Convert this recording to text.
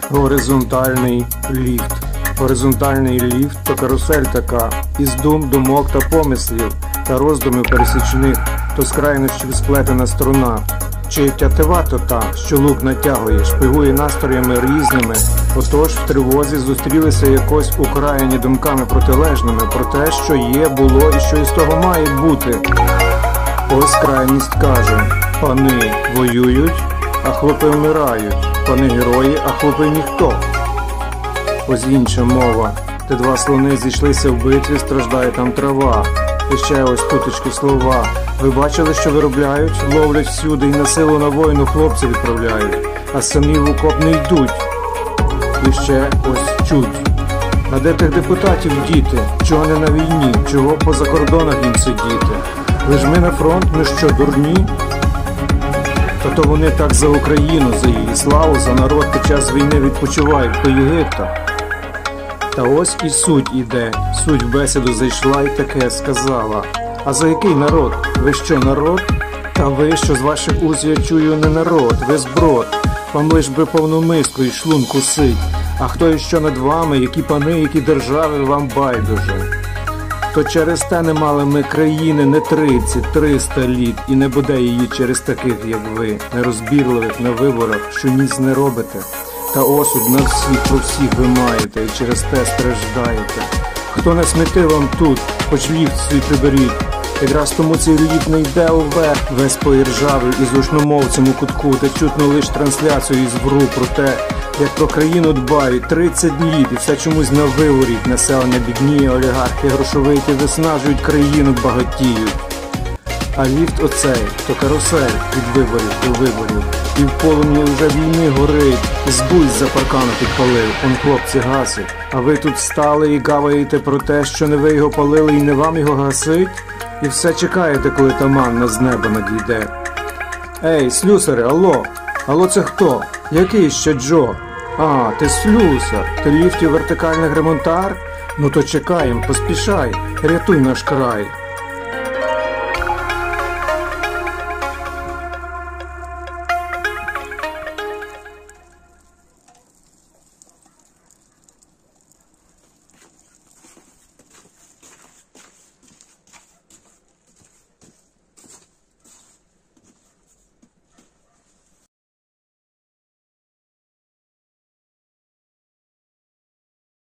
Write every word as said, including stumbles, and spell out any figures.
Горизонтальний ліфт. Горизонтальний ліфт – то карусель така, із дум, думок та помислів, та роздумів пересічних, то з крайнощів сплетена струна. Чи тятива то та, що лук натягує, шпигує настроями різними, отож в тривозі зустрілися якось украєні думками протилежними про те, що є, було і що із того має бути. Ось крайність каже: пани воюють, а хлопи вмирають, пани герої, а хлопи ніхто. Ось інша мова, де два слони зійшлися в битві, страждає там трава. І ще ось туточки слова. Ви бачили, що виробляють, ловлять всюди і на силу на війну хлопців відправляють, а самі в окоп не йдуть. І ще ось чуть. А де тих депутатів діти? Чого не на війні? Чого по закордонах їм сидіти? Ви ж ми на фронт, ми що, дурні? Та то вони так за Україну, за її славу, за народ під час війни відпочивають по Єгипта. Та ось і суть іде, суть в бесіду зайшла і таке сказала: а за який народ? Ви що, народ? Та ви, що з ваших уст я чую, не народ, ви зброд. Вам лиш би повну миску і шлунку сить. А хто і що над вами, які пани, які держави, вам байдуже. То через те не мали ми країни не тридцять, триста літ, і не буде її через таких, як ви, нерозбірливих на виборах, що ніц не робите. Та осуд на всіх про всіх ви маєте, і через те страждаєте. Хто не смітив вам тут, хоч ліфт свій приберіть, якраз тому цей ліфт не йде уверх, весь поіржавий із гучномовцем у кутку, де чутно лиш трансляцію із вру про те, як про країну дбають тридцять літ, і все чомусь на виворіть. Населення бідніє, олігархи грошовиті виснажують країну, багатіють. А ліфт оцей, то карусель від виборів до виборів. І в полум'ї вже війни горить, збуй з-за паркану підпалив, он хлопці гасять. А ви тут стали і гаваєте про те, що не ви його палили і не вам його гасить? І все чекаєте, коли та манна з неба надійде. Ей, слюсари, алло! Алло, це хто? Який ще Джо? А, ти слюсар, ти ліфтів вертикальних ремонтар? Ну то чекаєм, поспішай, рятуй наш край.